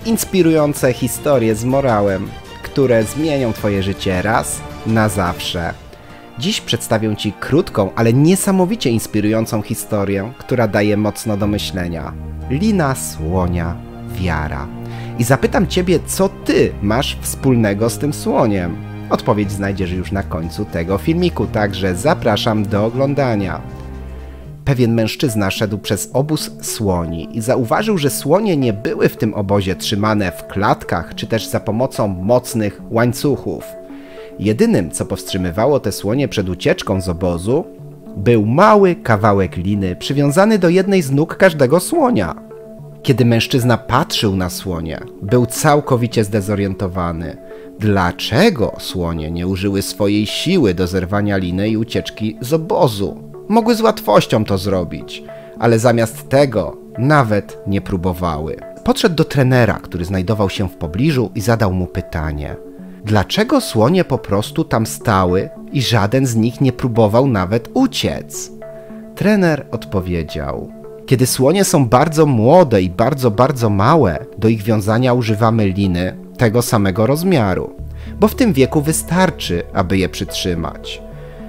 inspirujące historie z morałem, które zmienią Twoje życie raz na zawsze. Dziś przedstawię Ci krótką, ale niesamowicie inspirującą historię, która daje mocno do myślenia. Lina słonia, wiara. I zapytam Ciebie, co Ty masz wspólnego z tym słoniem? Odpowiedź znajdziesz już na końcu tego filmiku, także zapraszam do oglądania. Pewien mężczyzna szedł przez obóz słoni i zauważył, że słonie nie były w tym obozie trzymane w klatkach czy też za pomocą mocnych łańcuchów. Jedynym, co powstrzymywało te słonie przed ucieczką z obozu, był mały kawałek liny przywiązany do jednej z nóg każdego słonia. Kiedy mężczyzna patrzył na słonie, był całkowicie zdezorientowany. Dlaczego słonie nie użyły swojej siły do zerwania liny i ucieczki z obozu? Mogły z łatwością to zrobić, ale zamiast tego nawet nie próbowały. Podszedł do trenera, który znajdował się w pobliżu i zadał mu pytanie. Dlaczego słonie po prostu tam stały i żaden z nich nie próbował nawet uciec? Trener odpowiedział. Kiedy słonie są bardzo młode i bardzo małe, do ich wiązania używamy liny tego samego rozmiaru, bo w tym wieku wystarczy, aby je przytrzymać.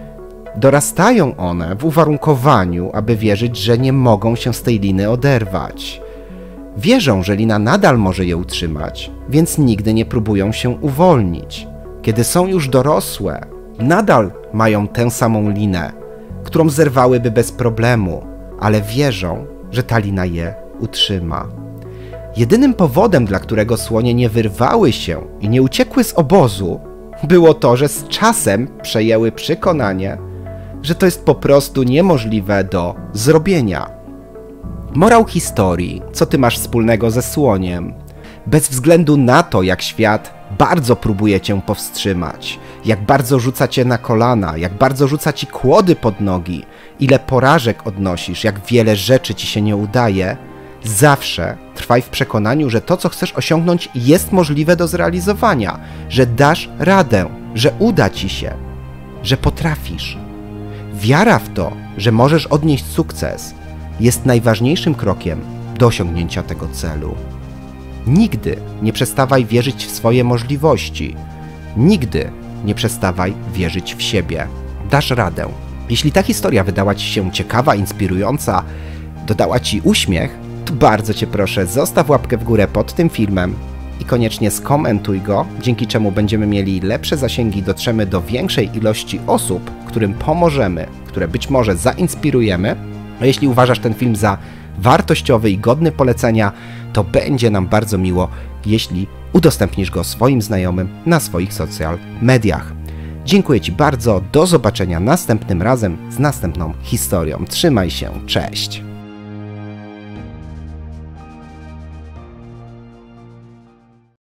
Dorastają one w uwarunkowaniu, aby wierzyć, że nie mogą się z tej liny oderwać. Wierzą, że lina nadal może je utrzymać, więc nigdy nie próbują się uwolnić. Kiedy są już dorosłe, nadal mają tę samą linę, którą zerwałyby bez problemu, ale wierzą, że ta lina je utrzyma. Jedynym powodem, dla którego słonie nie wyrwały się i nie uciekły z obozu, było to, że z czasem przejęły przekonanie, że to jest po prostu niemożliwe do zrobienia. Morał historii, co ty masz wspólnego ze słoniem? Bez względu na to, jak świat bardzo próbuje cię powstrzymać, jak bardzo rzuca cię na kolana, jak bardzo rzuca ci kłody pod nogi, ile porażek odnosisz, jak wiele rzeczy ci się nie udaje, zawsze trwaj w przekonaniu, że to, co chcesz osiągnąć, jest możliwe do zrealizowania, że dasz radę, że uda ci się, że potrafisz. Wiara w to, że możesz odnieść sukces, jest najważniejszym krokiem do osiągnięcia tego celu. Nigdy nie przestawaj wierzyć w swoje możliwości. Nigdy nie przestawaj wierzyć w siebie. Dasz radę. Jeśli ta historia wydała Ci się ciekawa, inspirująca, dodała Ci uśmiech, to bardzo Cię proszę, zostaw łapkę w górę pod tym filmem i koniecznie skomentuj go, dzięki czemu będziemy mieli lepsze zasięgi, dotrzemy do większej ilości osób, którym pomożemy, które być może zainspirujemy. A jeśli uważasz ten film za wartościowy i godny polecenia, to będzie nam bardzo miło, jeśli udostępnisz go swoim znajomym na swoich social mediach. Dziękuję Ci bardzo, do zobaczenia następnym razem z następną historią. Trzymaj się, cześć!